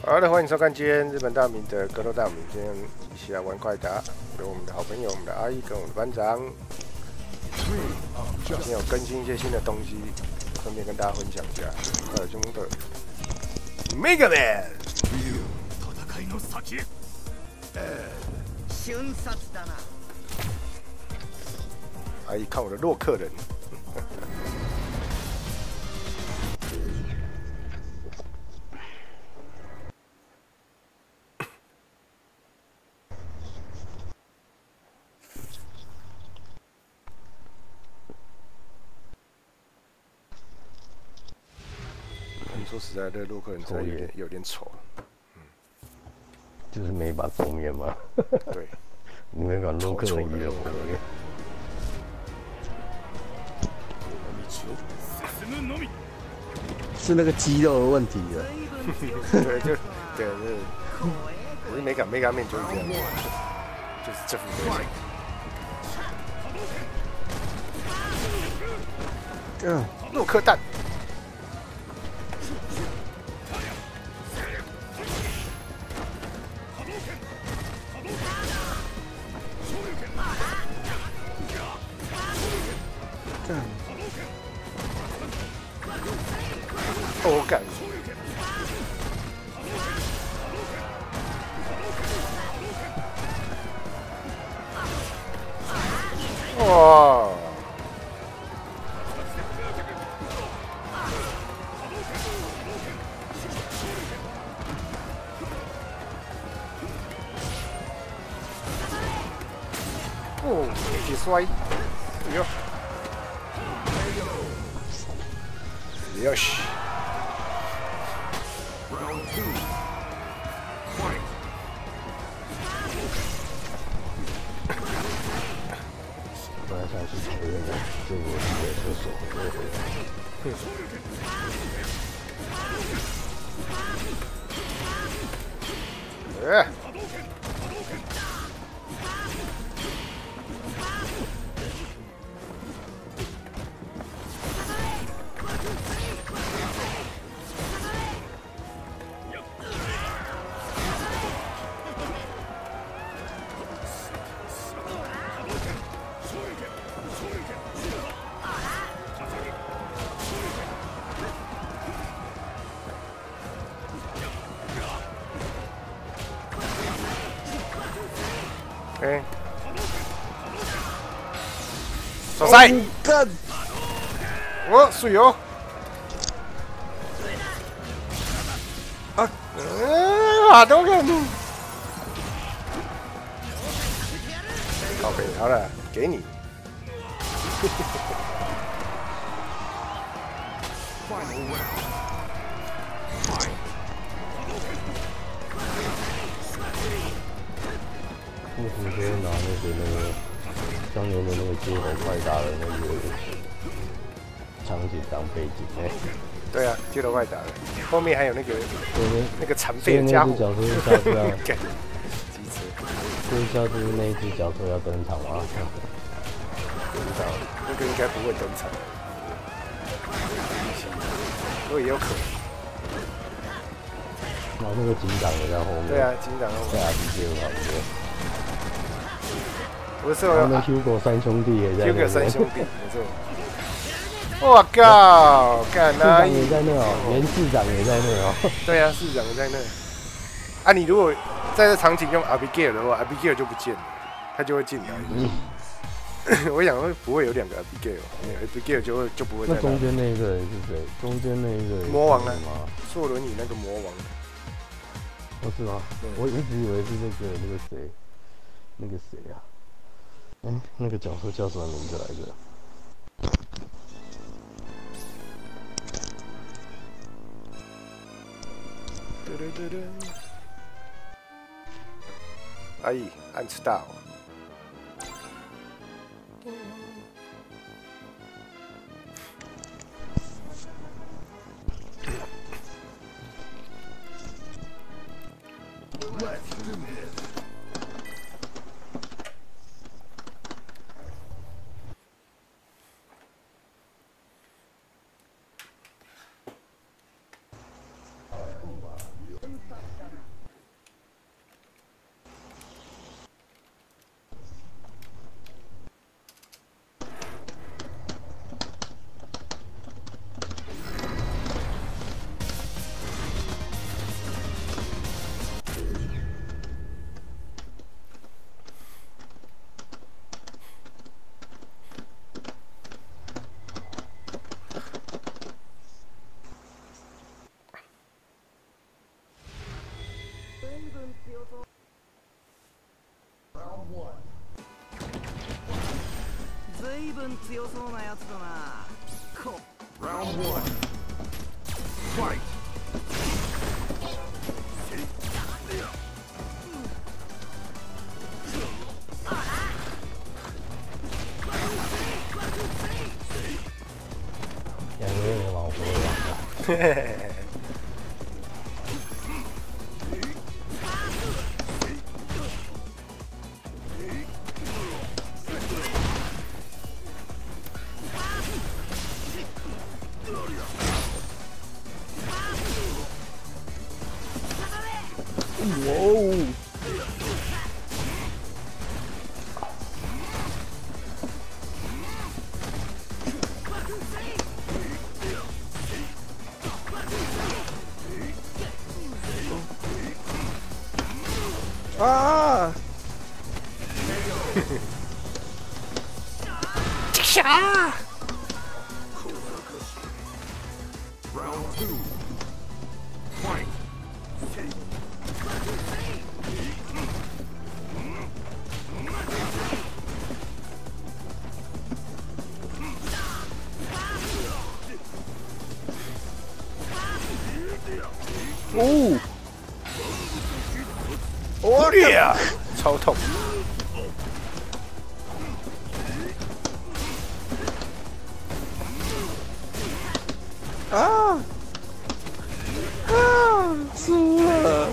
好的，欢迎收看今天日本大名的格斗大名。今天一起来玩快打，有我们的好朋友，我们的阿姨跟我们的班长。今天有更新一些新的东西，顺便跟大家分享一下。还有中的 Mega Man。阿姨看我的洛克人。说实在的，洛克人真的有点丑。 就是没把桌面嘛。 对， 你没把洛克人移了火面。是那个肌肉的问题了。 对，对，我是没敢面就是这样，就是这副德行。洛克蛋。我感哇！哦，一摔，よし。 本来想去讨论的，结果在厕所又回来。OK， 手塞， 干！ 我水哦！啊，都看。靠北，好了，给你。 为什么就会拿那个当年的那个街头快打的那个场景当背景？ 对啊，街头快打的，后面还有那个残废的家伙。 所以那只角色要机车，所以下次那一只角色要登场吗？ 不知道，那个应该不会登场，不过也有可能。 然后那个警长也在后面。 对啊，警长在 RPG 旁边。 不是我那 Hugo 三兄弟也在那。 Hugo 三兄弟，没错。我靠！干市长也在那哦，连市长也在那哦。 对啊，市长在那。啊，你如果在这场景用 Abigail 的话 ，Abigail 就不见了，他就会进来。我想说不会有两个 Abigail 就不会在那。 那中间那一个人是谁？中间那一个人魔王啊，坐轮椅那个魔王。 哦，是吗？我一直以为是那个谁啊？那个角色叫什么名字来着？ 阿姨，俺知道。 随分強そうなやつだな。 Round one. Fight. 两个人往回往了。 嘿嘿嘿。 哇哦！啊！ 啥？ Round two. Fight. 哦！ 我呀，超痛！ 啊！啊！输了！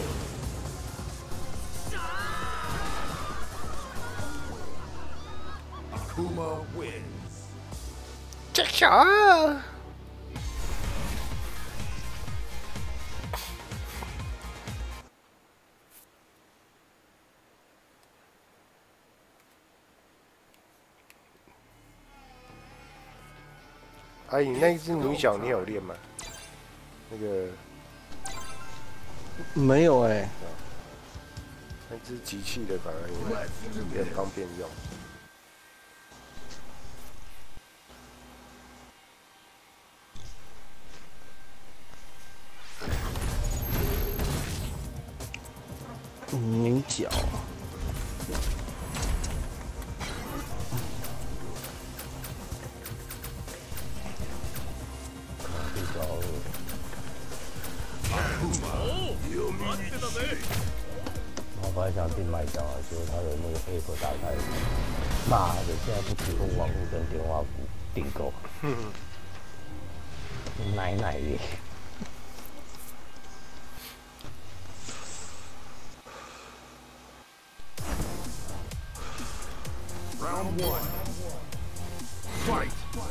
Akuma wins. 这啥？阿姨，那只女角你有练吗？那个没有哎、 那只机器的反而也很方便用。 女角。我本来想订麦当劳，结果他的那个 app 打开，妈的，现在不提供网络跟电话订购，奶奶的。 Round one. Fight.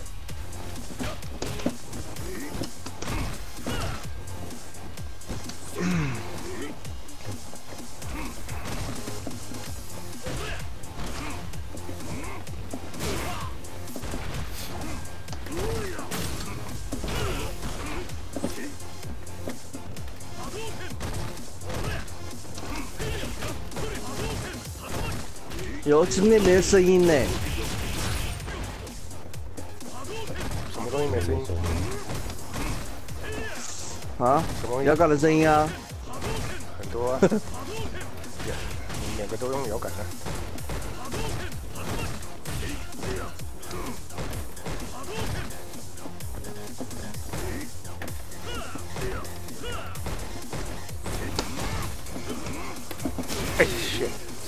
有，前面没声音呢。 什么东西没声音？ 啊？ 什么东西？ 摇杆的声音啊？ 很多啊。两个都用摇杆啊。哎shit！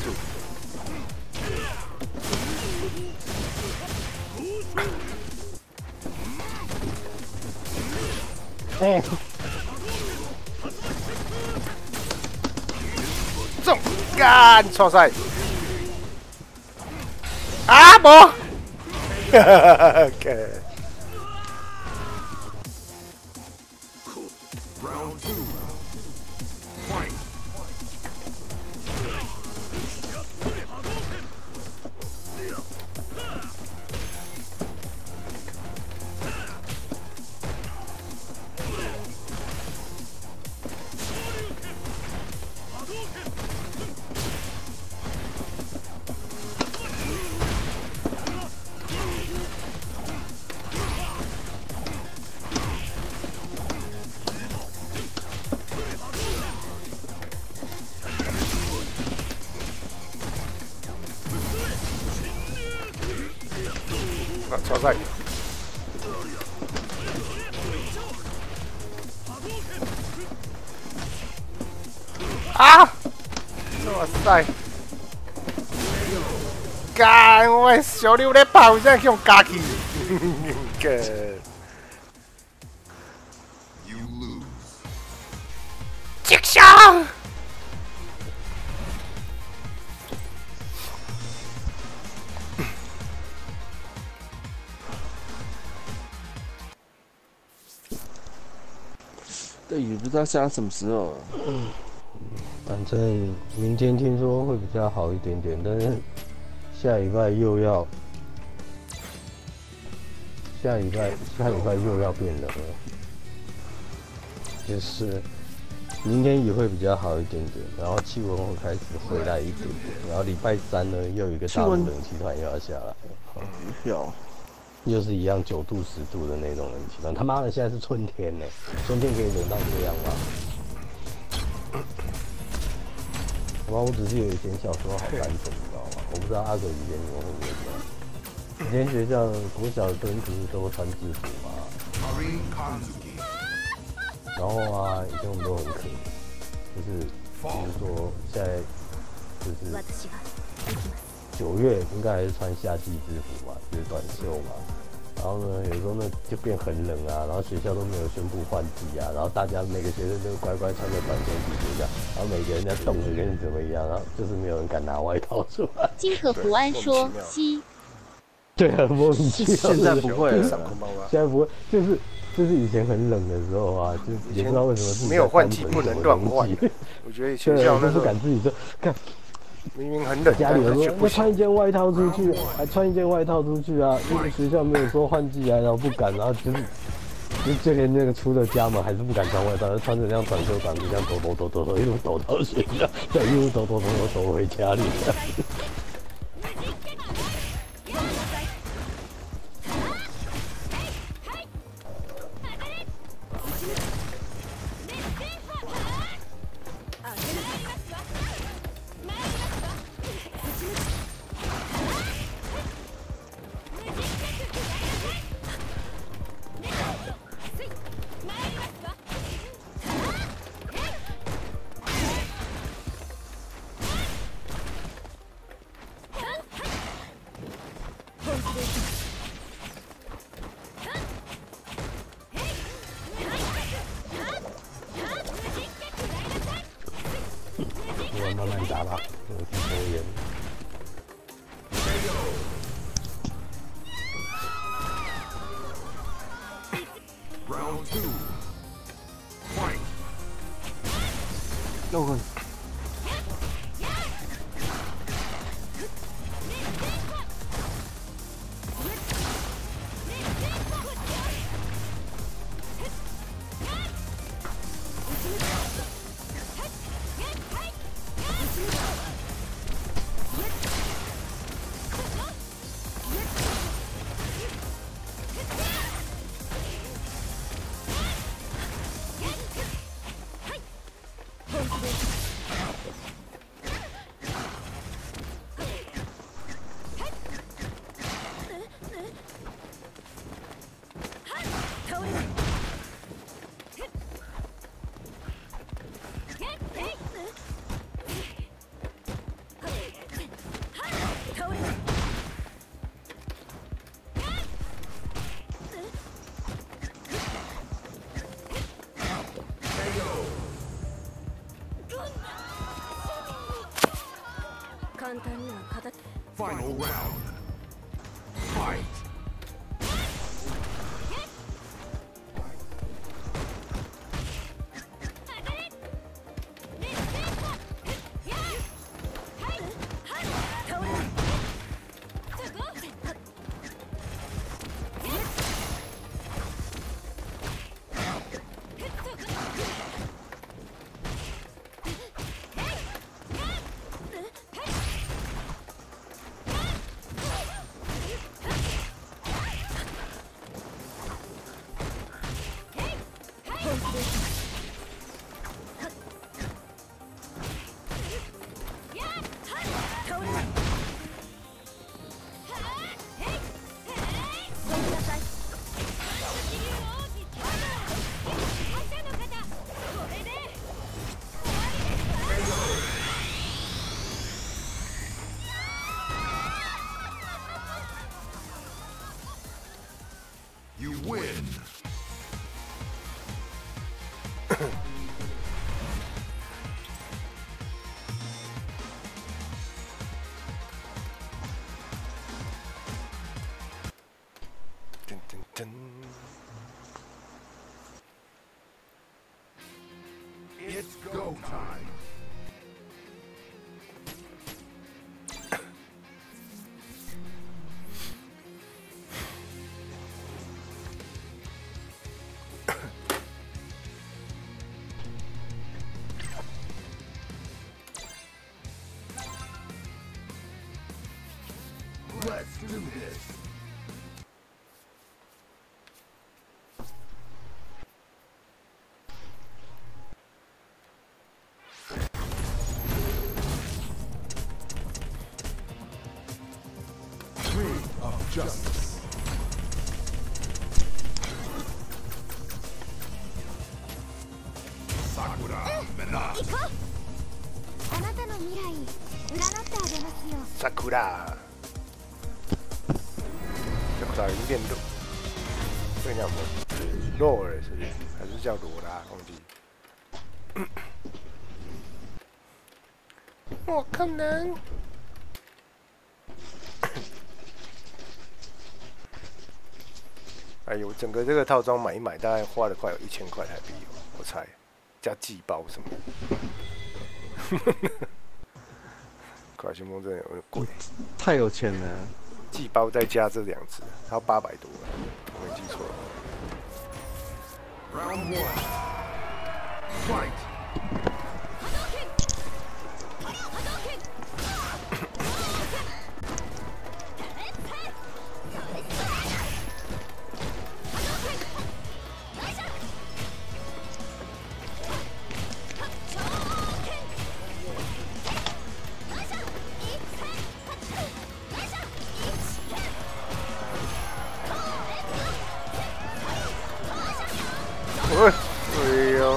哦，中干错赛啊！冇，哈哈 Round two. Fight. 哎超赛。啊！哇塞！干！我小六在跑，现在给我加起。个。击杀！ 这也不知道下什么时候。 反正明天听说会比较好一点点，但是下礼拜又要变冷了，就是明天也会比较好一点点，然后气温会开始回来一点点，然后礼拜三呢又有一个大陆冷气团又要下来，又是一样9度10度的那种冷气团，他妈的现在是春天呢，春天可以冷到这样吗？我只是有以前小时候好单纯，你知道吗？我不知道阿狗以前你们会不会这样。以前学校国小的灯不是都穿制服吗？然后啊，以前我们都很可怜，就是比如说现在就是9月应该还是穿夏季制服嘛，就是短袖嘛。然后呢，有时候呢就变很冷啊，然后学校都没有宣布换季啊，然后大家每个学生都乖乖穿着短袖去学校，然后每个人在冻得跟怎么样，然后就是没有人敢拿外套出来。 金可福安说：“西。” 对啊，莫名其妙。 现在不会了， 现在不会，就是以前很冷的时候啊，就也不知道为什么没有换季不能乱换。我觉得学校那不敢自己说，看。 明明很冷， 家里人说要穿一件外套出去，还穿一件外套出去啊！因为学校没有说换季啊，然后不敢，然后就连那个出了家门还是不敢穿外套，就穿着这样短袖短裤这样抖，一路抖到学校，再一路抖回家里。慢慢打吧，我去抽烟。 Round 2. Fight. 我 Final round. Fight. 「 You win. 噔噔噔 It's go time. Let's do this. Tree of Justice. Sakura Menat. あなたの未来占ってあげますよ。 Sakura，这不知道有点肉，这个叫什么？洛尔是不是？还是叫罗拉？忘记。我可能。哎呦，整个这个套装买一买，大概花了快有1000块台币哦，我猜，加寄包什么的。可爱熊猫真的有点贵， 太有钱了。 寄包再加这2只，它要800多了，我没记错。 Round 1. Fight. 哎呦！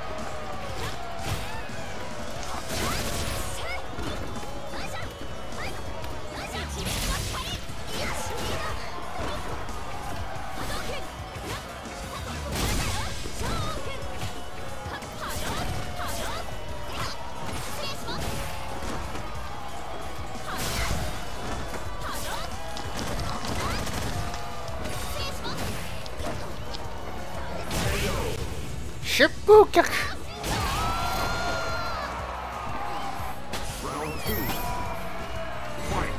十不客。 Round 2. Fight.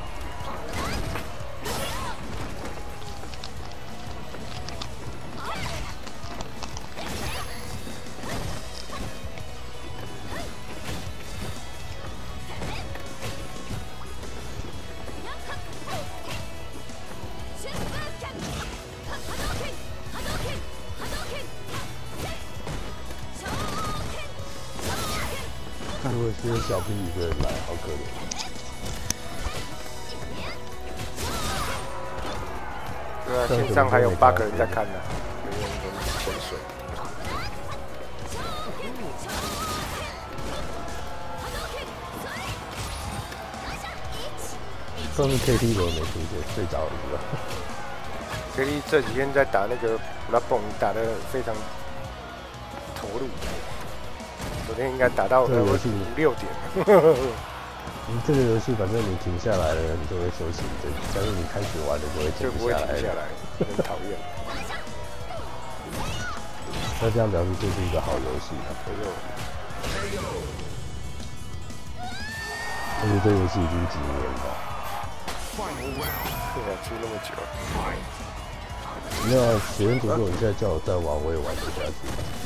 If 如果是小兵一个人来，好可怜。 对啊，线上还有8个人在看呢，有人潜水。 上次 KT 怎么没出现？睡着了是吧 KT 这几天在打那个普拉蹦，打得非常投入。昨天应该打到5、6点。 这个游戏反正你停下来了，你就会休息一阵；但是你开始玩了，就会停不下来， 很讨厌。 那这样表示这是一个好游戏啊！而且这游戏已经几年了。 对啊，出那么久。 没有啊，血缘诅咒，你现在叫我再玩，我也玩不下去。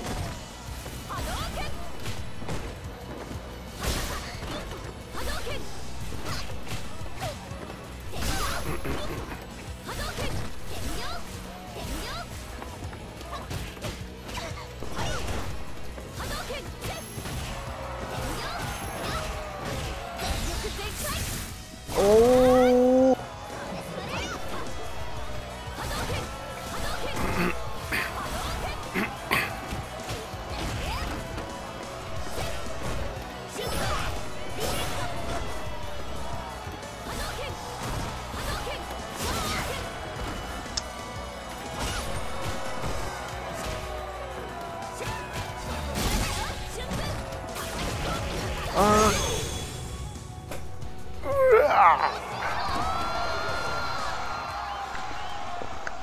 哦，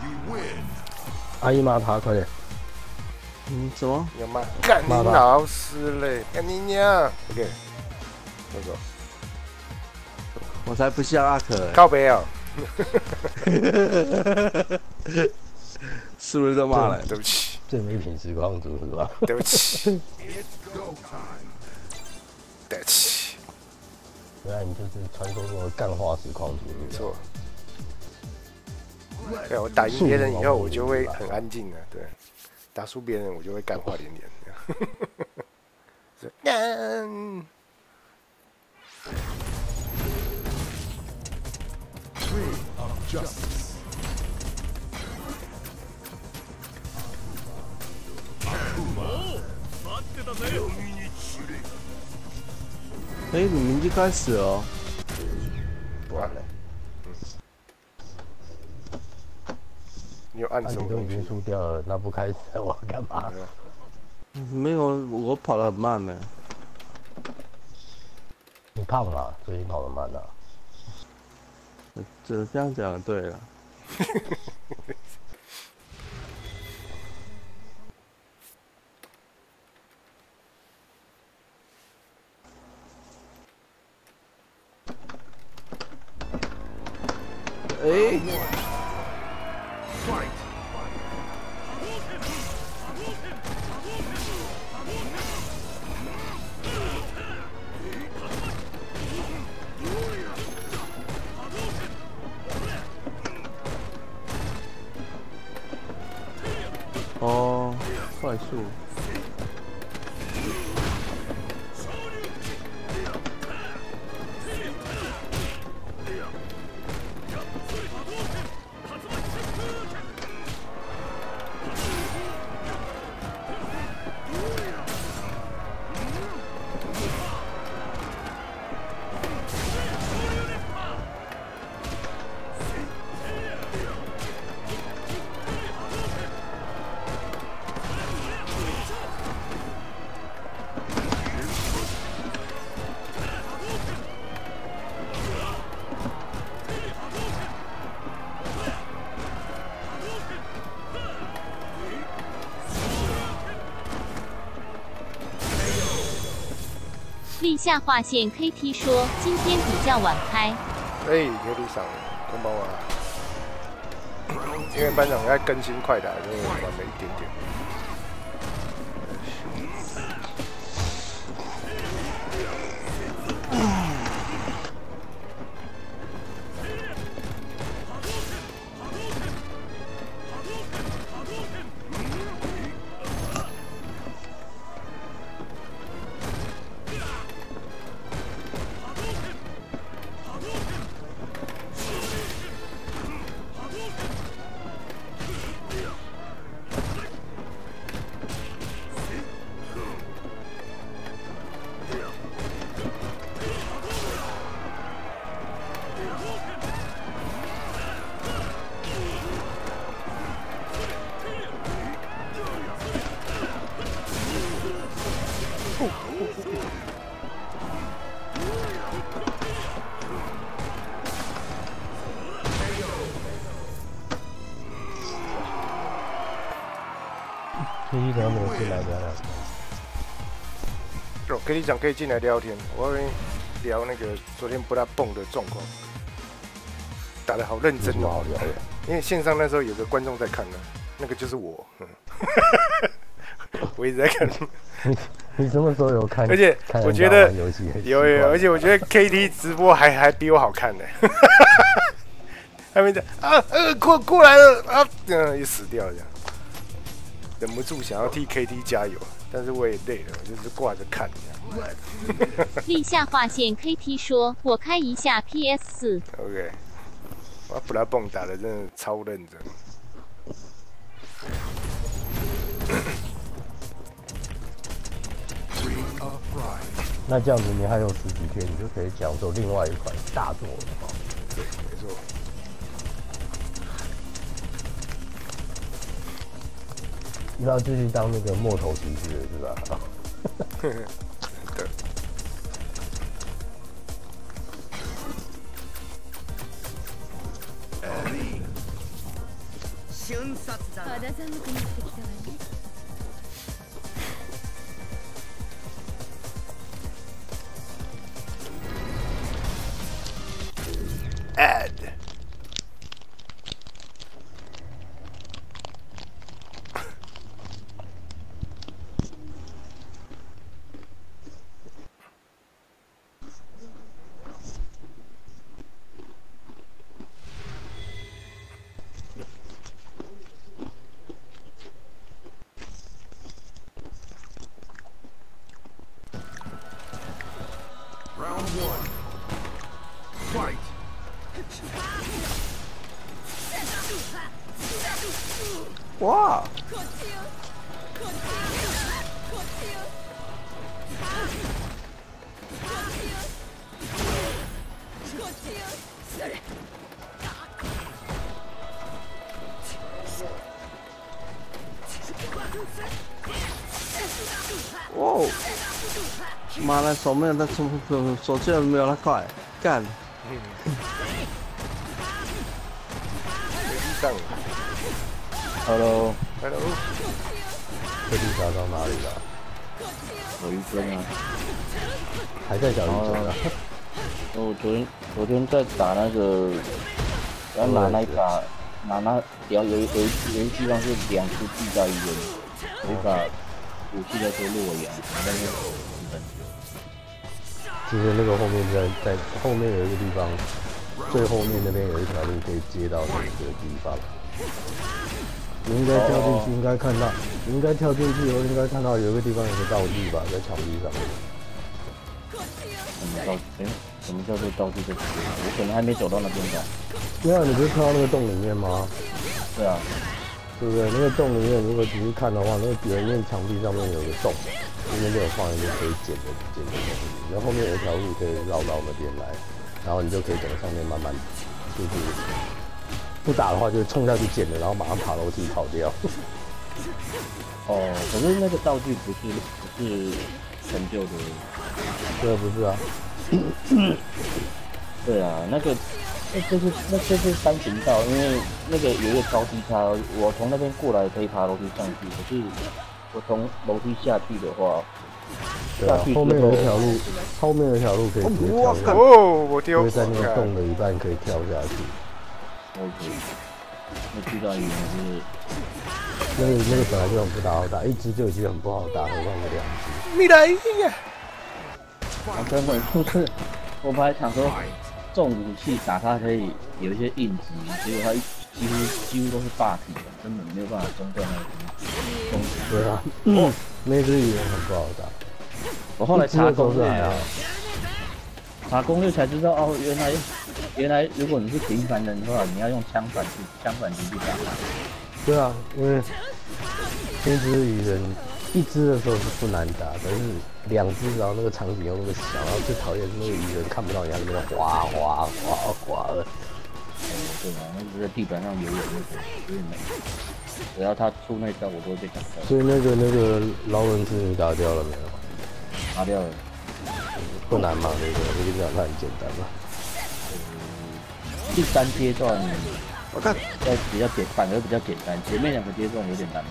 You win. 阿姨骂他，快点！ 什么？ 有吗？干你骂他老师嘞！干你娘！OK， 那个我才不像阿可欸， 靠北哦， 是不是都骂了？ 对不起， 最没品实况组是吧？ 对不起， Go time. 对不起， 原来你就是传说中的干话实况组， 没错。对，我打赢别人以后，我就会很安静的。对，打输别人，我就会干话连连。干。 Tree of justice. 哎，你们已经开始了哦。 不然嘞？你有按那什么东西你都已经？输掉了，那不开始我要干嘛？ 没有，我跑得很慢呢。 你胖了，所以你跑得慢了。 这样讲对了。哎， Fight. 哦，快速。 立夏划线 KT 说今天比较晚开， 哎，有理想，こんばんは。因为班长在更新快打，就晚了一点点。 KT 怎么没有进来聊聊？ 我跟你讲，可以进来聊天。我要跟你聊那个昨天不拉蹦的状况，打得好认真有什么哦。 好聊的？ 因为线上那时候有个观众在看呢，那个就是我。我一直在看。 你什么时候有看？ 而且看人我觉得家玩游戏很奇有， 怪而且我觉得 KT 直播还比我好看呢。他们讲过来了啊，也死掉了这样，忍不住想要替 KT 加油，但是我也累了，我就是挂着看这样。 立夏划线 KT 说我开一下 PS4， OK， 我布拉蹦打的真的超认真。 Tree of pride. 那这样子你还有十几天，你就可以享受另外一款大作了嘛？ 对，没错。 你要继续当那个末头骑士了是吧？ 对。 瞬殺だな。 肌寒くなってきたわね。 Add. Round one. Fight. 哇！哇！妈的，手没有他手竟然没有他快，干！ 上 Hello， ，Hello， 特地杀到哪里了？ 我医生啊。 还在小医生啊？ 我昨天在打那个，要拿那把有一地方是2只地在医院，有一把武器在做洛阳，但是就是那个后面在后面有一个地方，最后面那边有一条路可以接到那个地方。你应该跳进去，应该看到，你应该跳进去以后应该看到有一个地方有个道具吧，在墙壁上面。 什么叫做道具的？我可能还没走到那边吧。 对啊，你不是跳到那个洞里面吗？ 对啊。 对不对？那个洞里面，如果仔细看的话，那个里面墙壁上面有个洞，那边就有放一个可以捡的东西，然后后面有一条路可以绕到那边来，然后你就可以从上面慢慢，就是不打的话就冲下去捡了，然后马上爬楼梯跑掉。 哦，可是那个道具不是成就的。 对，不是啊。 对啊，那就是单行道，因为那个有一个高低差，我从那边过来可以爬楼梯上去，可是我从楼梯下去的话， 对啊，后面有一条路，后面有一条路可以直接跳下去。 哦，我丢！ 会在那个洞的一半可以跳下去。 OK， 那巨大鱼是那个本来就很不大好打，一只就已经很不好打，何况是2只。 米莱呀！ 我根本就是我本来想说重武器打它可以有一些应急，结果它几乎都是霸体的，根本没有办法中断那个攻击。 对啊，那只鱼很不好打。 我后来查攻略啊，查攻略才知道哦，原来如果你是平凡人的话，你要用枪反击去打它。 对啊，因为那只鱼人一只的时候是不难打，但是2只，然后那个场景又那么小，然后最讨厌是那个鱼人看不到你，那边哗哗哗哗的。 对啊，那不是地板上游泳那种，有点美。只要他出那招，我都会被打掉。 所以那个劳伦斯你打掉了没有？ 打掉了。 不难吗？那个我跟你讲，它很简单嘛。 第3阶段，我看反而比较简单，前面2个阶段有点难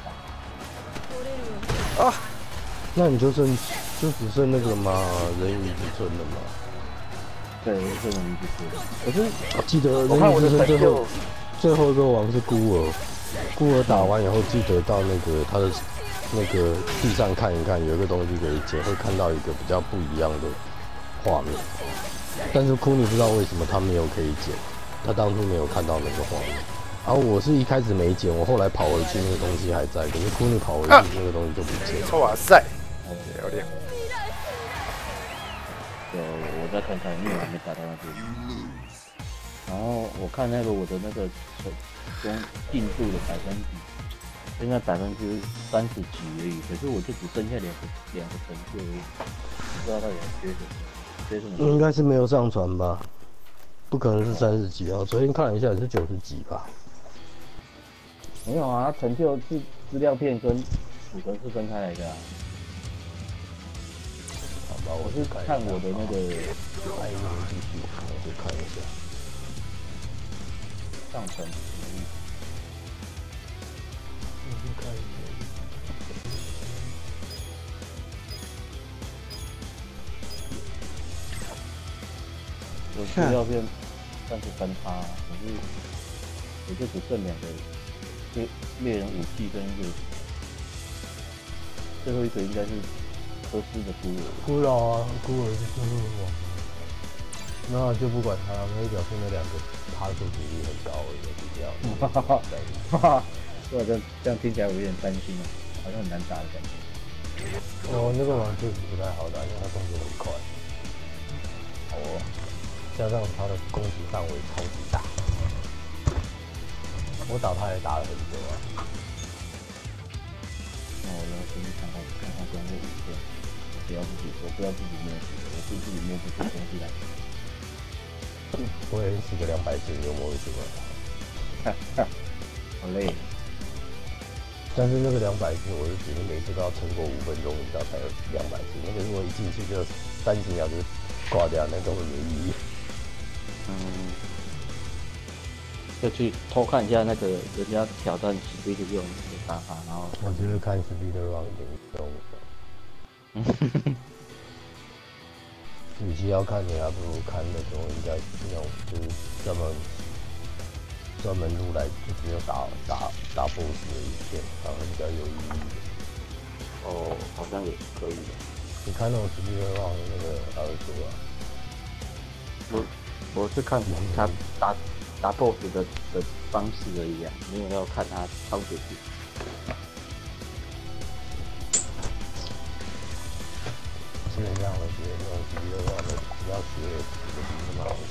打。 啊，那你就只剩那个嘛，人鱼之村了嘛。 对，是人鱼之村。可是我记得人鱼之村最后一个王是孤儿，孤儿打完以后记得到那个他的那个地上看一看，有一个东西可以捡，会看到一个比较不一样的画面。但是库尼不知道为什么他没有可以捡，他当初没有看到那个画面。然后我是一开始没捡，我后来跑回去那个东西还在，可是库尼跑回去那个东西就不见了。 哇塞，漂亮！ 我再看看，因为我还没打到那边。然后我看那个我的那个进度的百分比，应该30%几而已，可是我就只剩下两个成就而已，不知道到底缺什么。 应该是没有上传吧？不可能是30几哦，昨天看了一下也是90几吧。 没有啊，成就是资料片跟储存是分开来的啊。 好吧， 我是看我的那个爱一年继续，我就看一下上传我需要变33%，可是我就只剩2个猎人武器跟一个，最后一个应该是科斯的孤儿啊， 孤儿就是我。那就不管他，那表示那2个爬树比例很高，也比较。 哇，这样听起来我有点担心啊，好像很难打的感觉。 哦，那个王确实不太好打，因为他动作很快。哦，加上他的攻击范围超级大，我打他也打了很久啊。 那我要先去看看这样的影片，我不要自己摸索，我自己摸不出东西来。 我也洗个200次就摸得出来。 好累。 但是那个200次，我就觉得每次都要撑过5分钟，你知道才有200次。那个如果一进去就3几秒就挂掉，那根本没意义。 就去偷看一下那个人家挑战 Speed Run 的打法，然后我觉得看 Speed Run 一点都不懂。与其要看，你还不如看那种应该那种就是专门录来就只有打 BOSS 的影片，然后比较有意义的。 哦，好像也可以的。 你看那种Speed Run那个耳朵啊？ 我是看他打 BOSS 的方式而已啊，没有要看他操作技。 基本上我觉得那种Speed Run的要学的不是那么好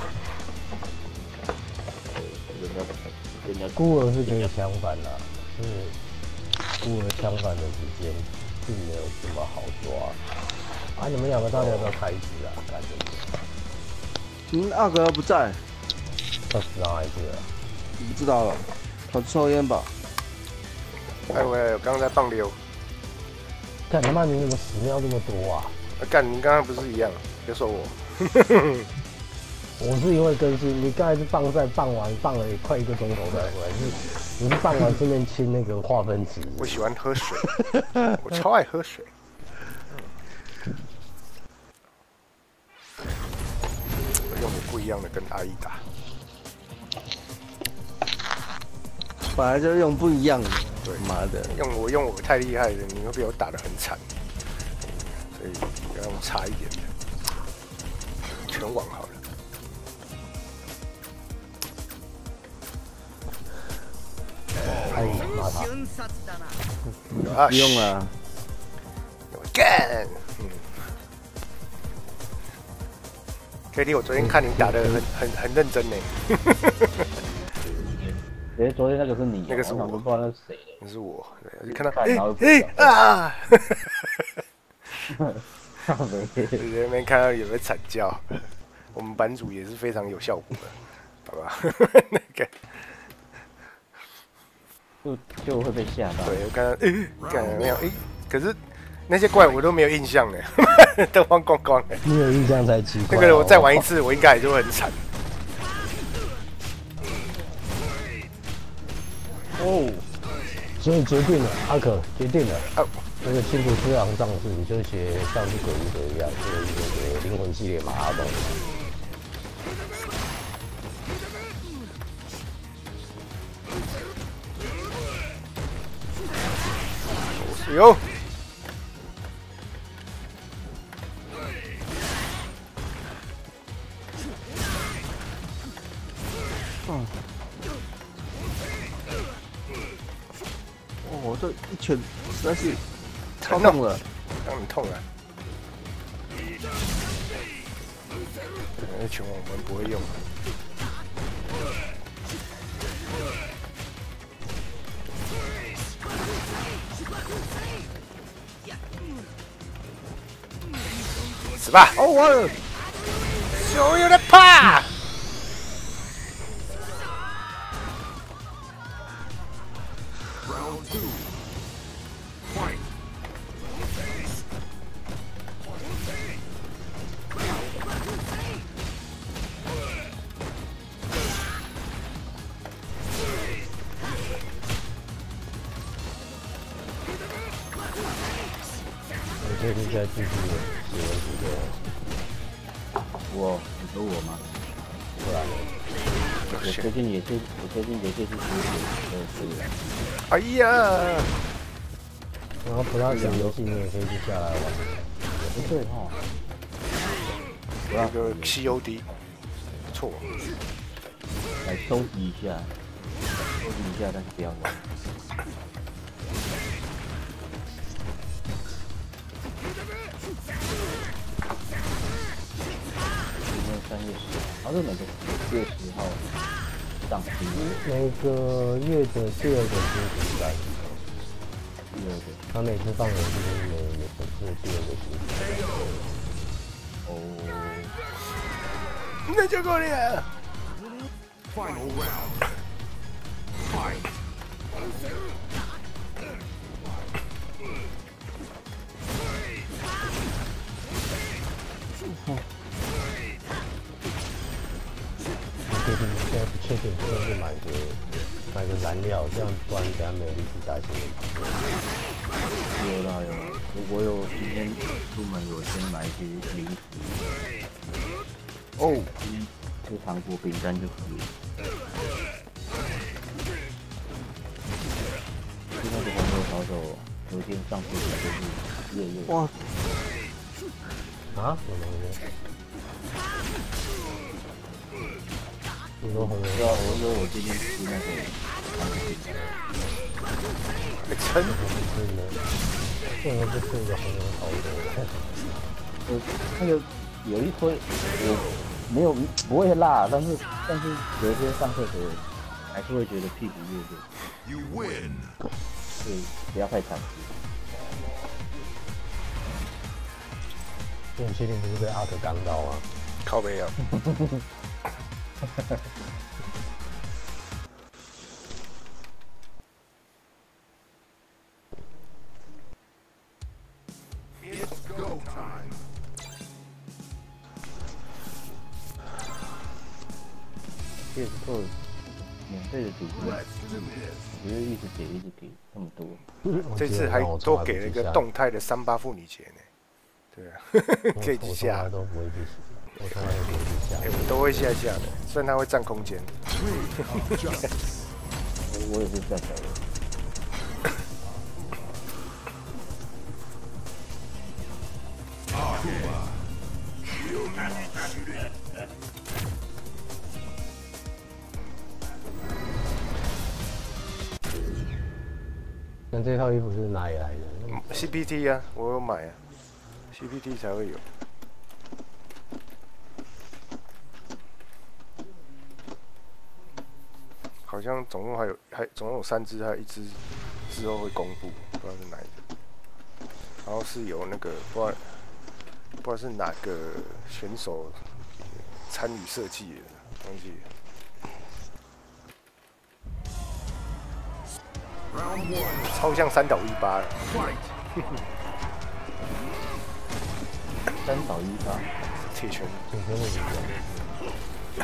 学。孤儿是可以枪反的，是孤儿枪反的时间并没有这么好抓。啊，你们2个到底要不要开局啊？感觉。 阿格不在。 他死哪一个？ 不知道了，他抽烟吧。 哎喂，我刚刚在放溜。 干他妈你怎么死尿这么多啊？ 干你刚刚不是一样？别说我。 我是因为更新，你刚才是棒赛棒完棒了快1个钟头才回来，你是棒完顺便清那个划分值。 我喜欢喝水，我超爱喝水。我用不一样的跟阿姨打。 本来就用不一样的。 对， 妈的， 用我太厉害了，你会被我打得很惨，所以要用差一点的，全网好了。 哎，骂他。 不用了。 干。KD， 我昨天看你打得很认真呢。 昨天那个是你， 那个是我， 不知道那是谁。 那是我，对，就看到啊！在那边看到有人惨叫，我们版主也是非常有效果的，好吧？那个就会被吓到。 对，我看到看没有可是那些怪我都没有印象呢，都忘光光了。 你有印象才奇怪。 那个我再玩一次，我应该也就会很惨。哦， 所以决定了，阿可决定了。那个辛普斯郎上次你就学上次鬼武者一样，就是灵魂系列马拉松。 有。 哦，这一拳实在是超痛了， 让你痛了。那拳我们不会用。死吧！ 哦，我手有点怕。 确定在继续写文字的？ 你说我吗？ 不然呢？ 我最近也是写的。 哎呀！ 然后 Plus 游戏你也可以去下来玩。 不对哈。 那个 COD， 不错。 来收集一下，但是不要玩。今天3月10号，是每个4月10号上新。 每个月的第2个星期三。 第2个。 他每次放游戏就是每次的第2个星期三。 哦。 那就够了。 Final round. Fight. 现在不确定，就是买个燃料，这样不然等下没有力气打新的。 有啦，我有今天出门有先买一些零食。哦，今天吃糖果饼干就可以。那个黄油炒手，昨天上次就是热。 哇！ 啊？什么东西？你说红油？ 对啊，我今天吃那个糖果饼干。 撑。 为什么不吃一个红油炒手？ 那个有一推，没有不会辣，但是有一些上厕所还是会觉得屁股热热。 You win. 对，不要太常吃。 你确定不是被阿克刚到吗？ 靠北啊！ PS4免费的主机，我觉得一直给那么多。 这次还多给了一个动态的3-8妇女节呢。对啊，可以去下。 我都不会去下，我从来都不会去下。 我都会下的，虽然它会占空间。 我也是下载的。 那这套衣服是哪里来的 ？CPT 啊，我有买啊 ，CPT 才会有。好像总共总共有3只，还有1只之后会公布，不知道是哪一个。然后是有那个不知道是哪个选手参与设计的，忘记了。超像3倒1八了。 3倒1八， 铁拳。 铁拳的比较。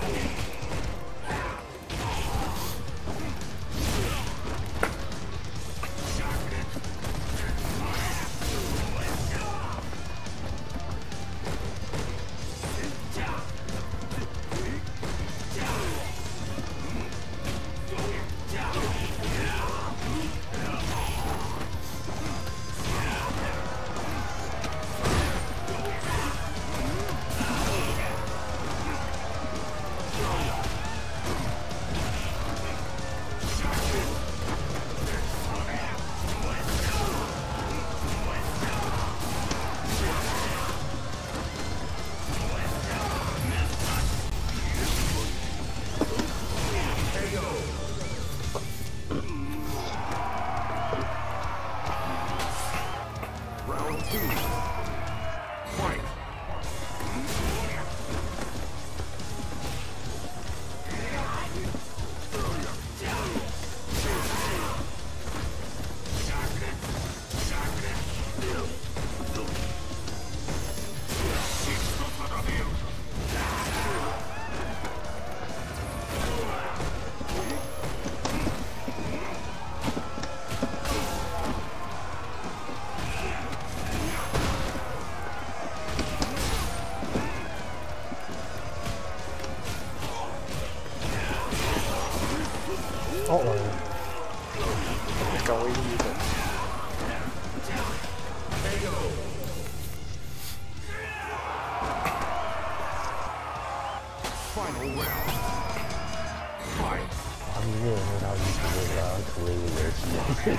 搞唯一的。 他们那个他们那个出了一个游戏，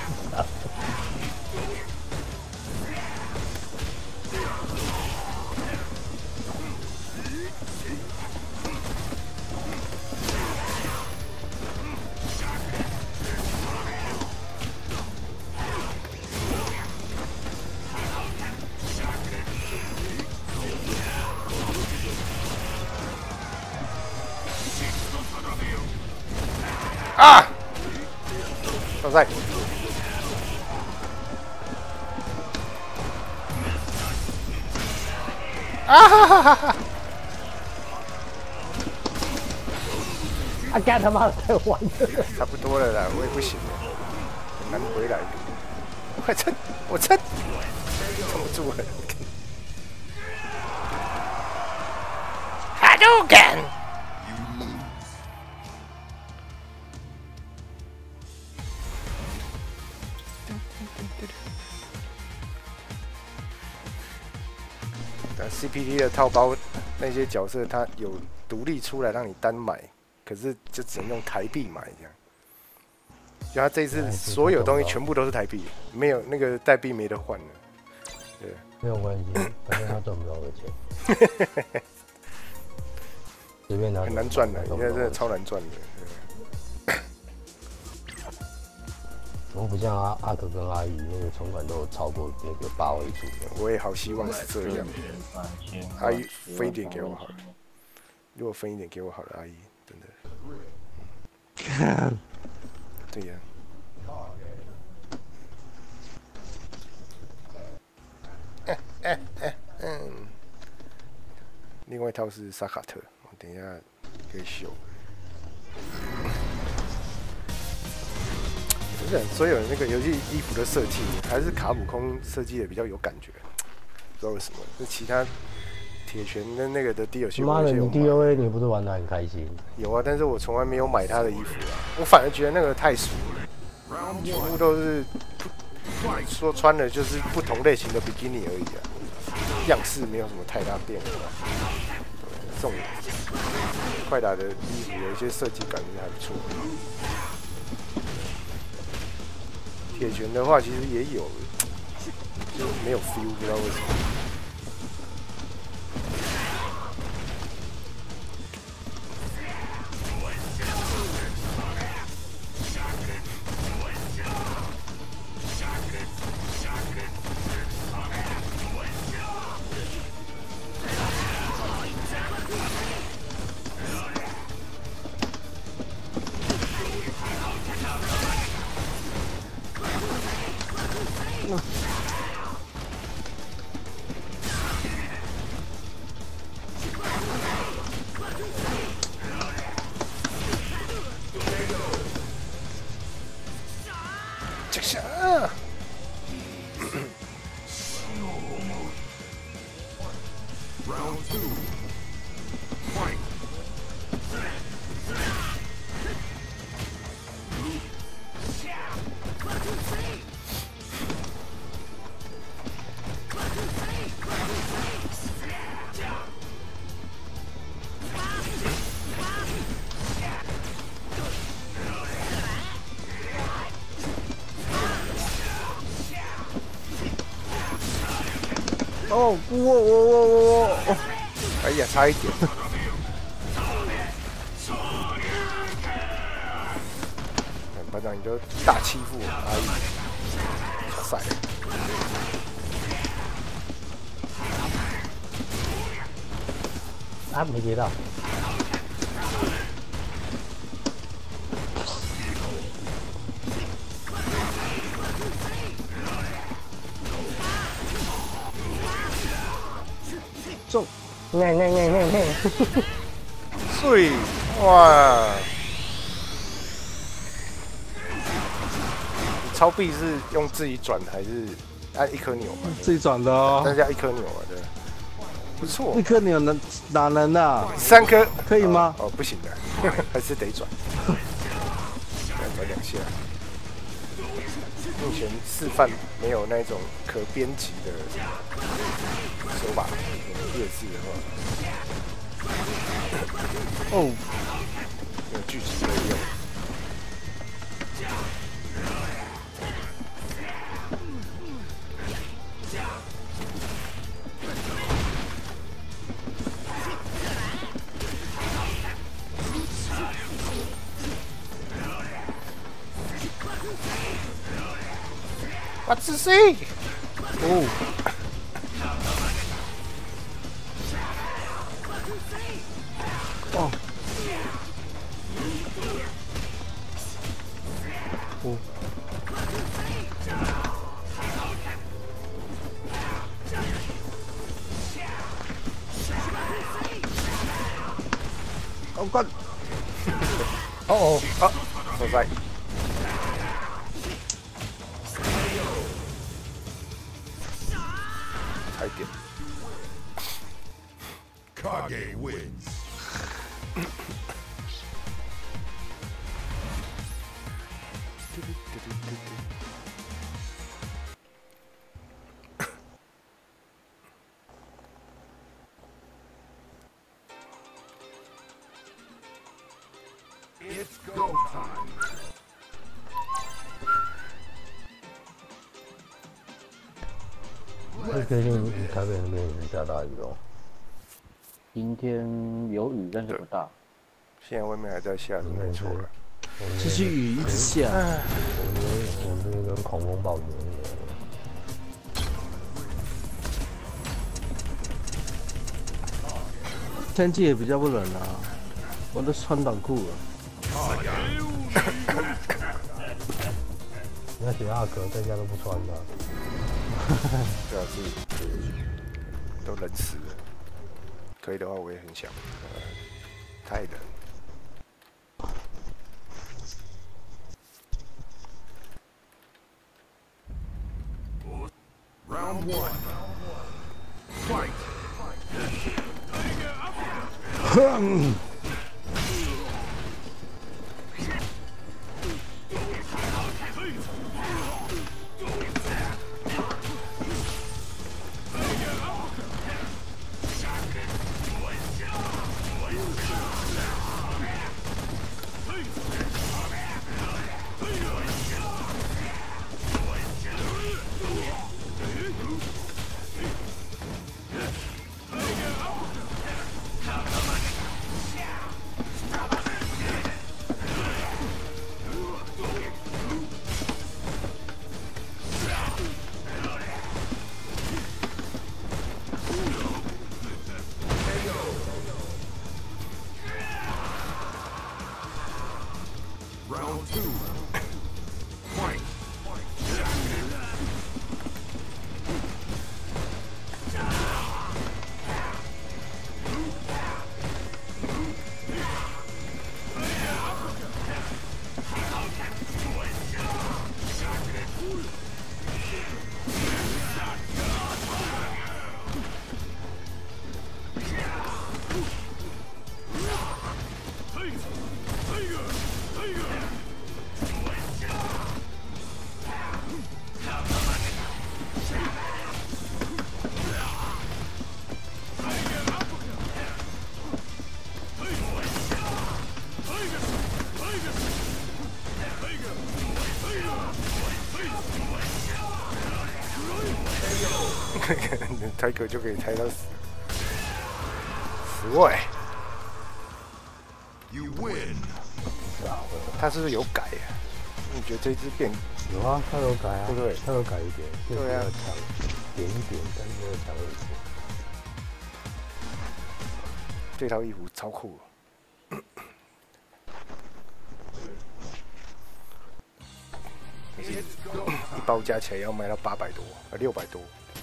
啊！上赛。啊哈哈哈哈！ 啊干他妈的太晚了！ 差不多了啦，我也不行了，很难回来。快撑！我撑！撑不住了。哈都干！CPT 的套包那些角色，它有独立出来让你单买，可是就只能用台币买这样。就他这一次所有东西全部都是台币，没有那个代币没得换了。对， 没有关系，反正他赚不到的钱，随便拿。 很难赚的，现在真的超难赚的。 我不像阿可跟阿姨那个存款都有超过那个8位数的。 我也好希望是这样。阿姨分一点给我好了，如果分一点给我好了，阿姨真的。对呀。另外一套是萨卡特，我等一下可以修。不是，所有那个游戏衣服的设计还是卡普空设计的比较有感觉，不知道为什么。那其他铁拳跟那个的 DLC， 妈的，你 DOA 你不是玩得很开心？ 有啊，但是我从来没有买他的衣服啊，我反而觉得那个太俗了，全部都是说穿的就是不同类型的比基尼而已啊，样式没有什么太大变化。这种快打的衣服有一些设计感觉还不错。铁拳的话其实也有，就没有 feel， 不知道为什么。 哦，我， 哎呀，差一点。班长，你就大欺负我，阿姨，小赛。 啊，没接到。 中， 碎，哇！你超币是用自己转还是按一颗钮嘛？ 自己转的哦。 但是要一颗钮嘛，对。不错。 一颗钮能哪能啊 ？3颗可以吗？ 哦，不行的，还是得转。转2下。 目前示范没有那种可编辑的手把列式的话， 哦， 有剧情可以用。我自信。 哦，哦，哦，哦干， 哦，手在。差一点。 Kage wins. It's go time. 最近台北那边也是下大雨哦。 今天有雨，但是不大。 现在外面还在下，没错了。 这是雨一直下。 我们这个跟狂风暴雨一样。 天气也比较不冷啊，我都穿短裤了。 你看学阿哥在家都不穿的。 对啊，都冷死了。可以的话，我也很想。太冷。 Round one. Fight. Round two. Fight. Tiger 就可以抬到10位。 You win. 他是不是有改啊？你觉得这只变？ 有啊，他有改啊， 对不对？ 他有改一点， 对啊， 强点一点，但是没有强很多。 这套衣服超酷。一包加起来要卖到800多，600多。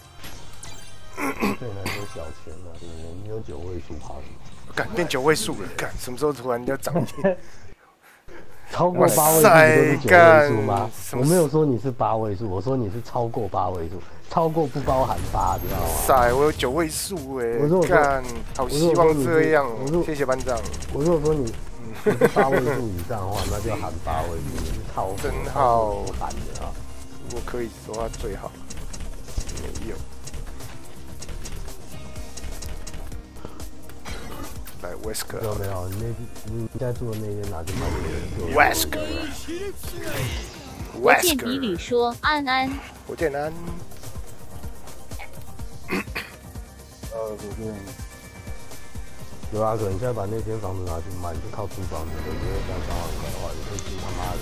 对来说小钱啊，你有9位数跑， 干变9位数了，干什么时候突然要涨停？ 超过8位数不都是9位数吗？我没有说你是8位数，我说你是超过8位数，超过不包含8，知道吗？ 塞，我有9位数哎！干，好希望这样。谢谢班长。 我如果说你是8位数以上的话，那就含8位数。 好真好版的啊！ 我可以说他最好，没有。来 Wesker， 有没有？你在住的那边拿去卖给 Wesker， 我见比吕说安安， 我见安。 不是。 有啊，可能现在把那间房子拿去卖，你就靠租房子，因为这样3万块的话，你可以租他妈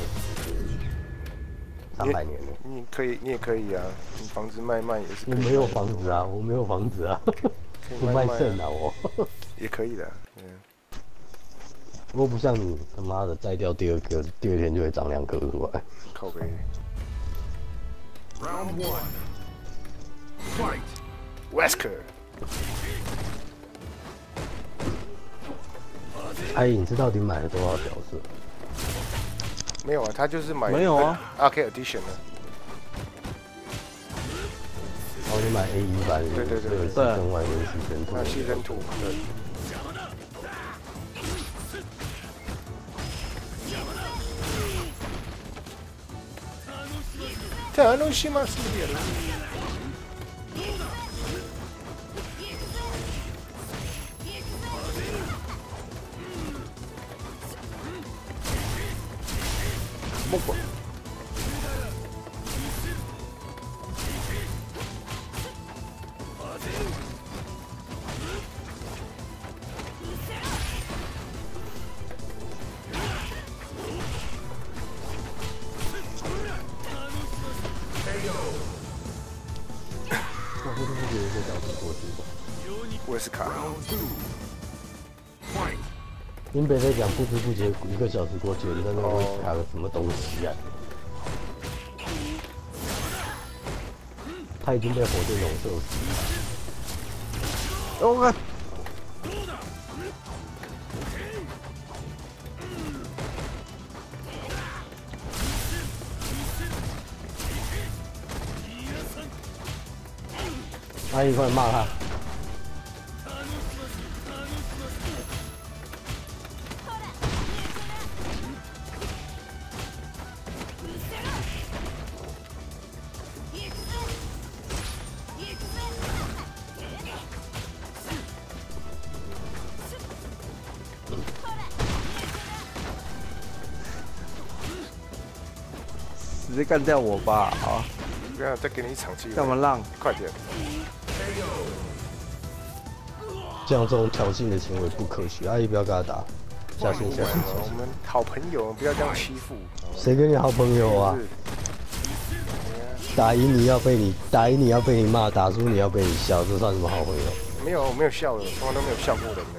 的300年了。 你可以，你也可以啊，你房子卖也是。 我没有房子啊，我没有房子啊，我卖肾啊我。 也可以的， 不过不像你他妈的摘掉第二颗，第二天就会长2颗出来。 靠背。 Round 1. Fight. Wesker。 哎，你这到底买了多少角色？ 没有啊，他就是买没有啊 ，Arcade Edition 的。 然后你买 A1 版， 对， 跟外面牺牲图， 牺牲图，对。楽しますぎる。もこ。我也是卡。 林北在讲不知不觉1个小时过去了，你在那边卡个什么东西啊？他已经被火箭筒射死了。 我阿姨，快骂他！ 直接干掉我吧！好， 不要再给你一场机会。 干嘛让？ 快点！ 这样这种挑衅的行为不可取，阿姨不要跟他打，下线。 我们好朋友，不要这样欺负。 谁跟你好朋友啊？打赢你要被你骂，打输你要被你笑，这算什么好朋友？ 没有，我没有笑的，从来都没有笑过人的。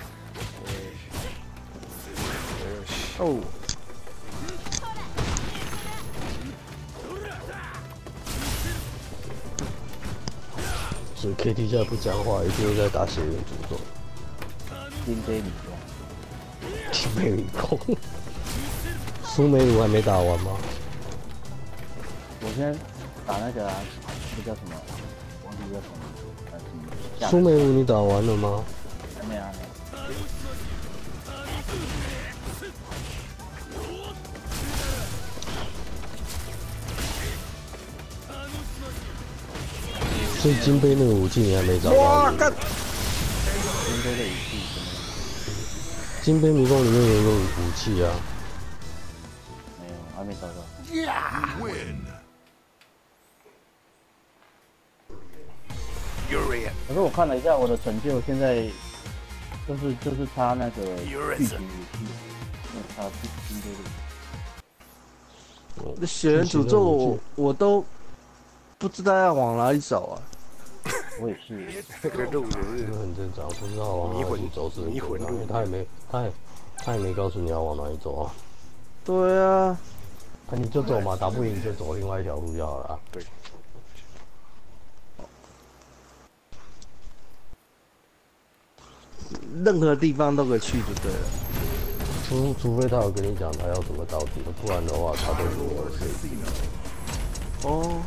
哦。 所以 KT 现在不讲话，一定又在打血缘诅咒。 金杯女王， 金杯女攻，苏梅鲁还没打完吗？ 我现在打那个那叫什么？忘记叫什么？ 苏梅鲁你打完了吗？ 还没啊。 所以金杯那个武器你还没找到？ 哇干！ 金杯的武器什么？ 金杯迷宫里面有一个武器啊。 没有，还没找到。 Win. Urian。 可是我看了一下我的成就，现在就是差那个巨型武器，差金杯的。 那血缘诅咒我都不知道要往哪里走啊！ 我也是， 那个路这个很正常，不知道往哪里走是迷魂路， 他也没告诉你要往哪里走啊。 对啊， 那你就走嘛，打不赢就走另外一条路就好了。 对。 任何地方都可以去就对了。 除非他有跟你讲他要什么道具，不然的话他都是没有设计。 哦。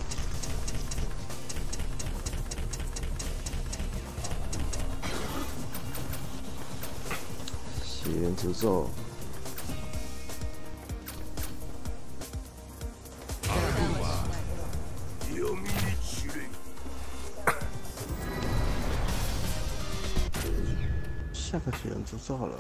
血缘诅咒。 下个学员诅咒好了。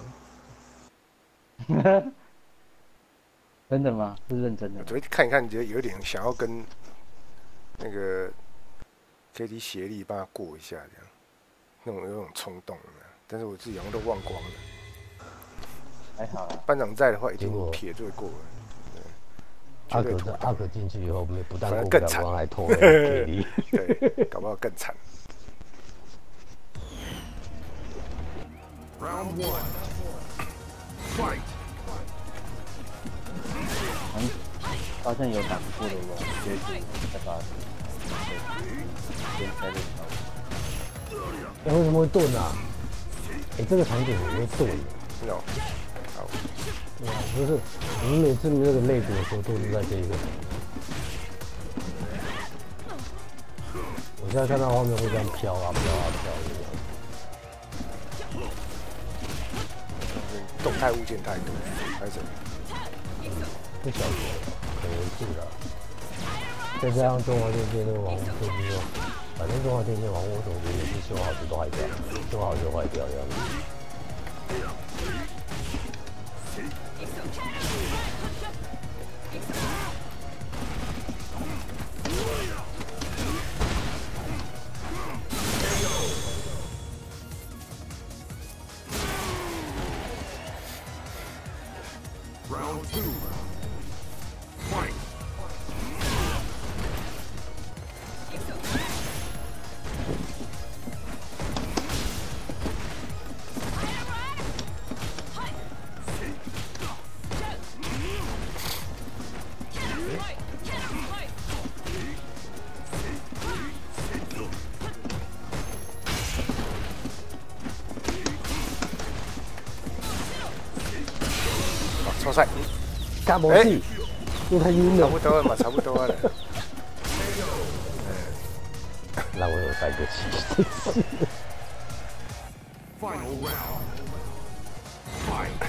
真的吗？是认真的我。昨天看一看，觉得有点想要跟那个 KT 协力帮他过一下，这样，有种冲动，但是我自己好像都忘光了。 还好啦。 班长在的话，已经撇罪过了。 阿可进去以后，不但过不更惨， 了关，还拖累 KT。 对，搞不好更惨。 Round 1. Fight. 发现有打不过的我，直接再把先开这条。 为什么会盾啊？这个场景怎么会盾？ 有，好。 不是，我们每次那个肋骨的时候都是在这个。我现在看到画面会这样飘啊飘啊飘的。 动态物件太多，还是什么？ 不晓得，可能是的。再加上中华电信那个网络设计说，反正中华电信网络总觉得也是修好就都坏掉，修好就坏掉这样子。 Round 2. Fight. 超赛， 干模式，又太晕了。 差不多了嘛，差不多了。 让我有3个气。 Final round. Fight.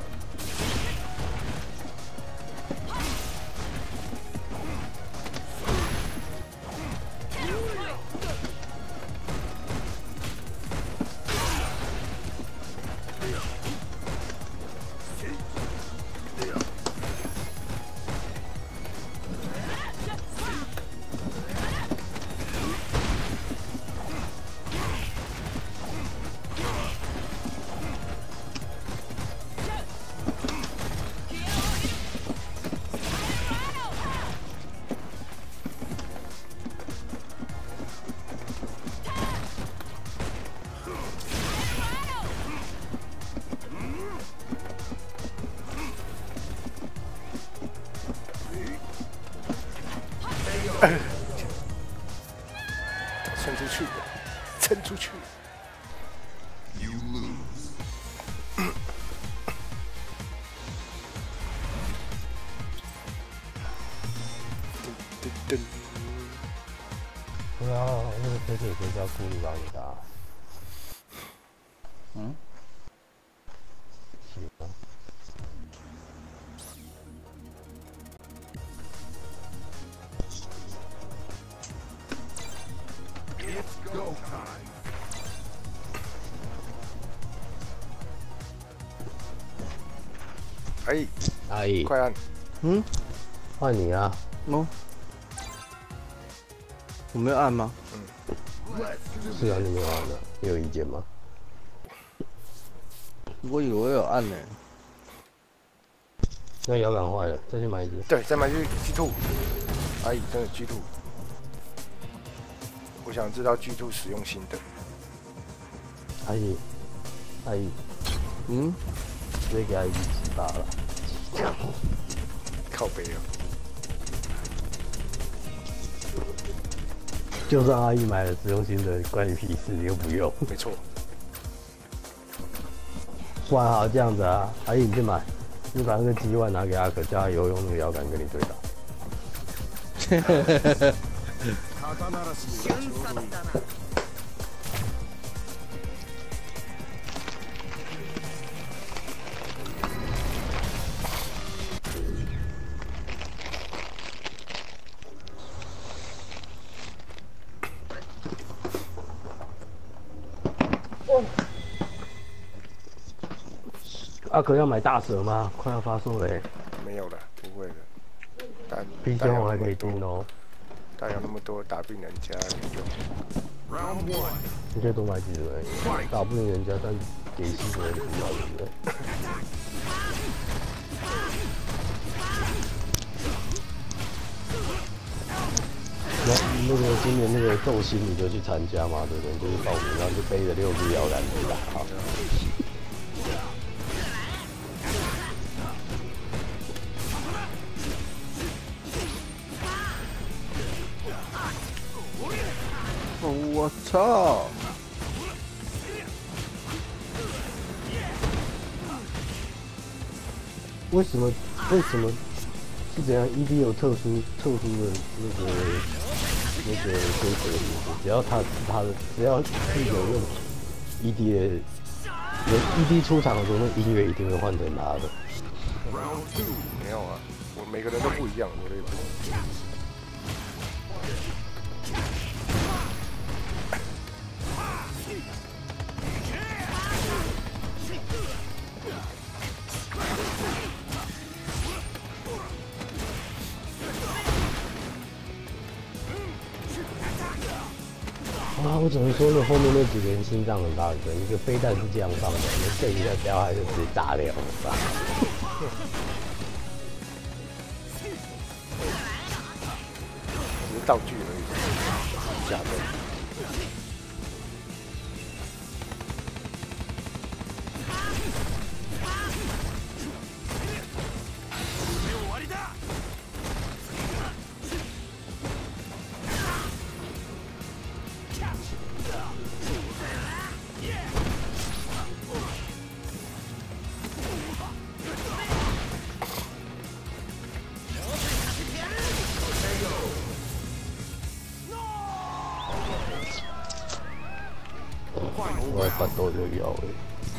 撑出去，撑出去。 You lose. 噔。 对啊，那个推特可以叫顾虑帮你打。 嗯。 行吧。 It's go time. 哎， 阿姨， 快按！ 嗯， 换你啊！ 哦，我没有按吗？ 是啊，你没有按的，你有意见吗？ 我以为我有按呢。 那摇杆坏了，再去买一只。 对，再买去 G2。哎，真的 G2。我想知道 G2 使用心得。 阿姨，阿姨， 嗯， 直接给阿姨18了。 靠背哦。 就算阿姨买了使用心得，关你屁事，你又不用。 没错。 不然好这样子啊，阿姨你去买，你把那个鸡腕拿给阿可，叫他以后用那个摇杆跟你对打。 阿可要买大蛇吗？快要发售嘞！ 没有了，不会了。 冰箱我还可以订哦。 大有那么多打病人家没用。 Round one. 你可以多买几个而已，打不赢人家，但给新的人不要，对不对？那个今年那个斗心你就去参加嘛，对不对？你就去报名，然后就背着6只摇篮去打。好。 哦，我操！ 为什么是怎样 ？ED 有特殊的那个规则是不是？只要只要是有用 ED 的，有 ED 出场的时候，那音乐一定会换成他的。 没有啊，我每个人都不一样，我的也不一样。 啊，我只能说那后面那几个人心脏很大的，一个飞弹是这样放的，那这一下掉下来就直接炸掉了， 只是道具而已，假的。 我还把豆就要了。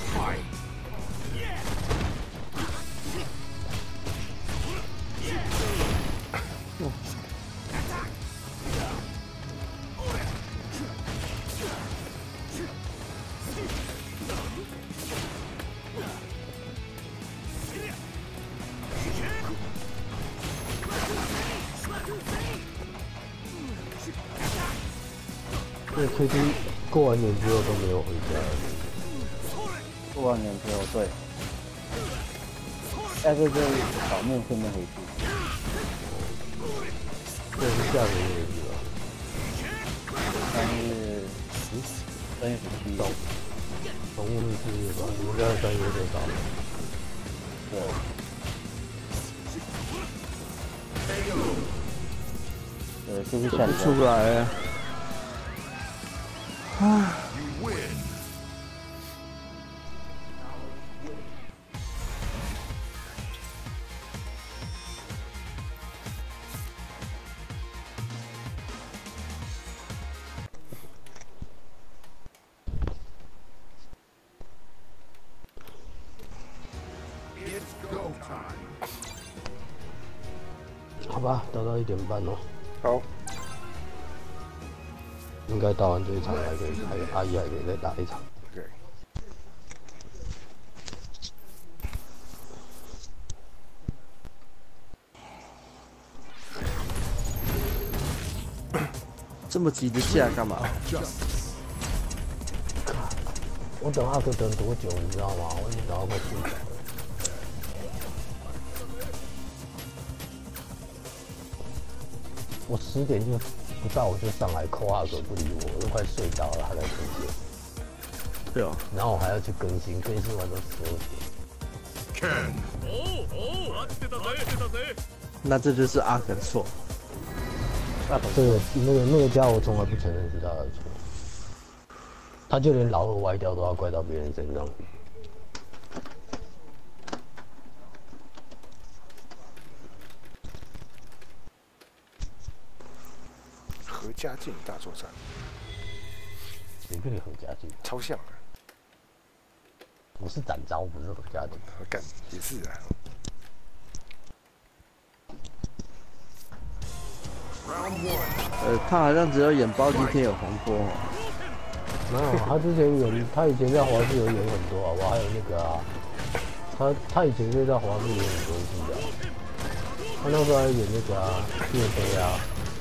这 KT 过完年之后都没有回家了。 过完年之后，对，下个就扫墓顺便回去。 这是下个月是吧 3月17日。 宠物是4月吧？我们家3月就到了。 对，就是下礼拜。 出不来。唉。 好吧，打到1点半哦。 好。 应该打完这一场还可以，还有阿姨还可以再打一场。 对。 这么急的架干嘛？ 我等阿哥等多久，你知道吗？我已经等到快睡着了。我10点就不到，我就上来扣阿哥不理我，我都快睡着了，他在更新。 对哦。 然后我还要去更新，更新完都12点。 那这就是阿肯错。 对，那个家伙从来不承认是他的错，他就连老二歪掉都要怪到别人身上。 何家劲大作战， 谁跟你何家劲？ 超像啊！ 我是展昭，不是何家劲。 干也是啊。 他好像只有演包机天有黄波哦。 没有，他之前演，他以前在华视有演很多啊，我还有那个啊， 他以前就在华视演很多戏啊，他那时候还演那个岳飞啊。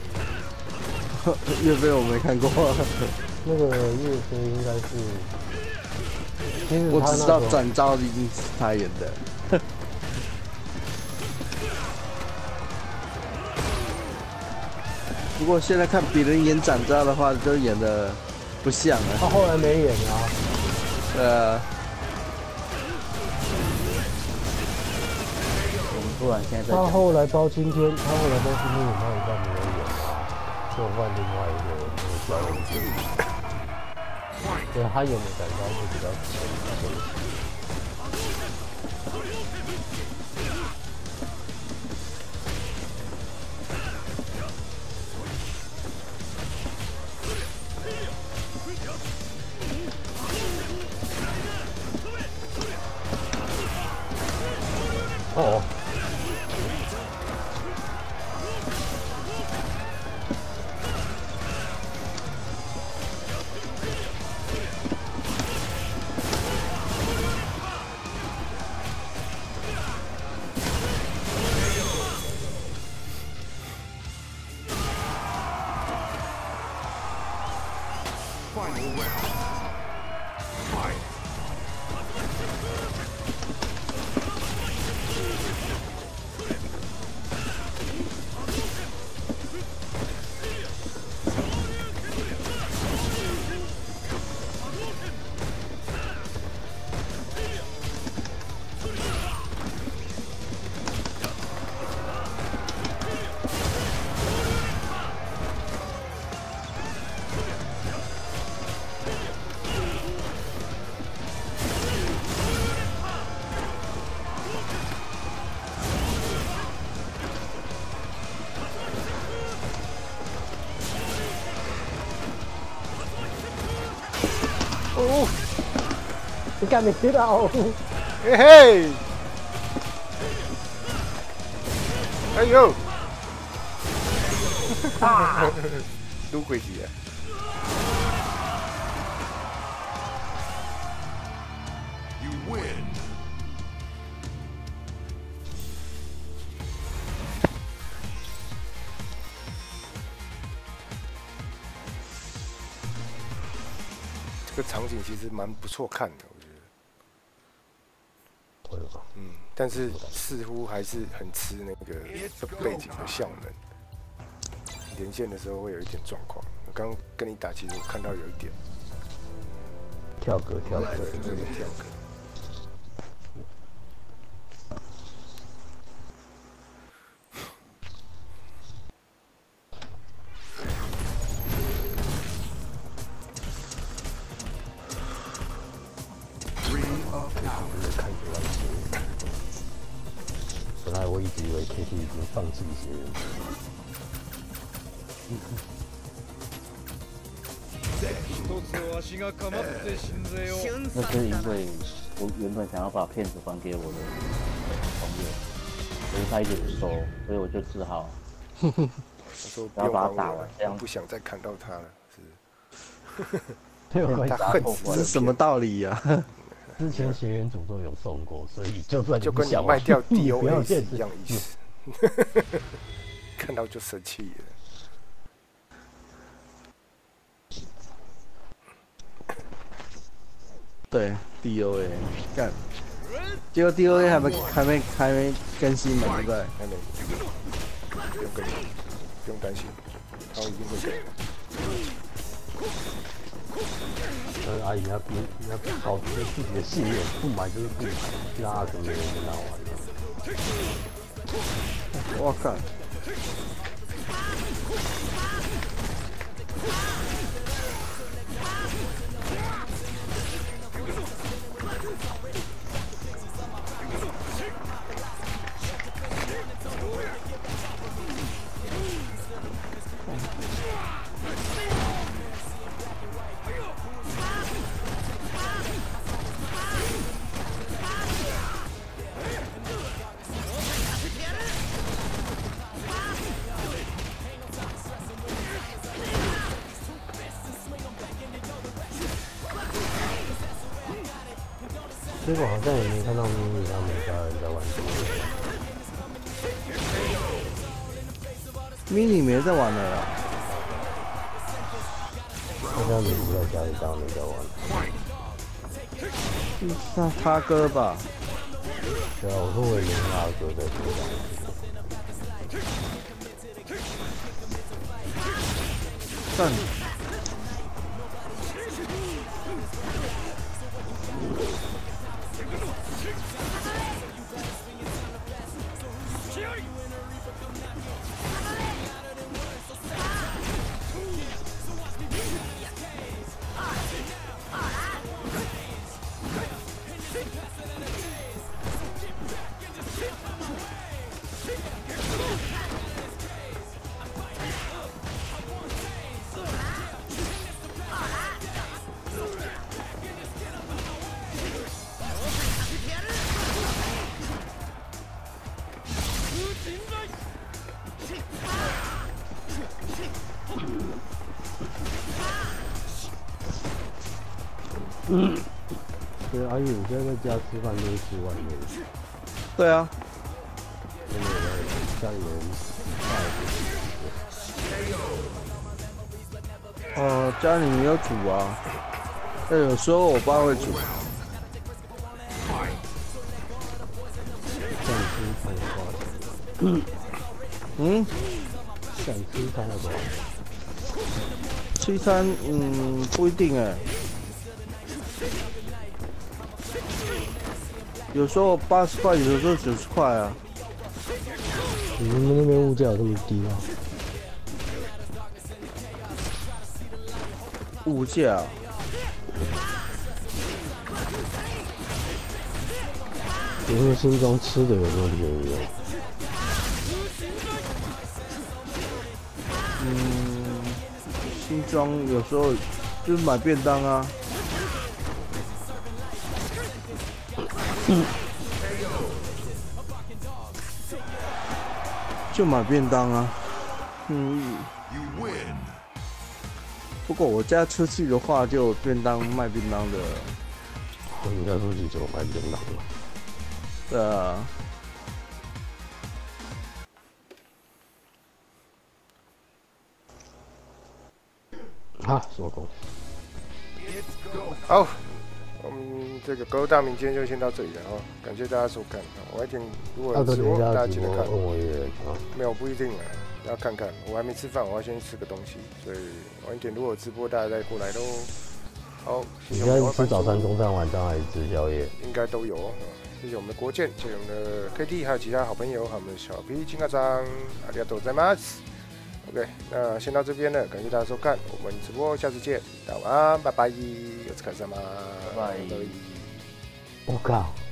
岳飞我没看过， 那个岳飞应该是，其实我只知道展昭一定是他演的。不过现在看别人演展昭的话，就演的不像了。 他后来没演啊。 我们突然现在在他后来包青天，演到一半没有演啊，就换另外一个那个小人物。对，他演的展昭是比较前。哦。 Final round. Fight. 哦，你敢没接到？ 嘿嘿，哎呦，啊，撸过去啊！ You win. 这个场景其实蛮不错看的，我觉得。 会吧？ 嗯，但是似乎还是很吃那个背景的效能。连线的时候会有一点状况。我刚跟你打，其实我看到有一点跳格， 有点跳格。 本来我一直以为 KT 已经放弃血缘。 那是因为我原本想要把片子还给我的朋友，可是他一直不收，所以我就只好然后把它打完，这样不想再看到他了，是。 没有关系， 他恨死这是什么道理呀、啊？ 之前血缘诅咒有送过，所以就算就跟你卖掉 DOA 是一样意思。看到就生气了。 对 ，DOA 干，结果 DOA 还没更新嘛，对不对？ 还没，不用更新，不用担心，他一定会更。 阿姨，你要保持自己的信念，不买就是不买，让阿哥没人跟他玩。 我靠！ 结果好像也没看到咪咪他们家人在玩什么。 迷你没在玩了啦， 好像你不在家里，当然没在玩。 那他哥吧？ 对啊，我说我也没看到他哥在桌上。 干。 对，阿姨，你现在在家吃饭都是吃外面的？ 对啊， 真的家里人家里没有煮啊，但有时候我爸会煮。 想吃餐要多少钱？想吃餐要多少钱？ 西餐，不一定哎，有时候80块，有时候90块啊。 你们那边物价有这么低吗？ 物价， 你说心中吃的有这么便宜哦？ 新庄有时候就是买便当啊。就买便当啊。不过我家出去的话，就有便当卖便当的。 我们家出去就买便当了。 对啊。 好，收工。 好，我们这个狗大明今天就先到这里了哦，感谢大家收看。我一点如果直播大家记得看，没有不一定了，要看看。我还没吃饭，我要先吃个东西，所以晚一点如果直播大家再过来喽。好， 你现在是吃早餐、中餐、晚餐还是吃宵夜？ 应该都有。谢谢我们的国健，谢谢我们的 KT， 还有其他好朋友，还有我们的小 P、金刚张，ありがとうございます。OK， 那先到这边了，感谢大家收看，我们直播下次见，大家晚安，拜拜，お疲れ様， 拜拜。 我靠。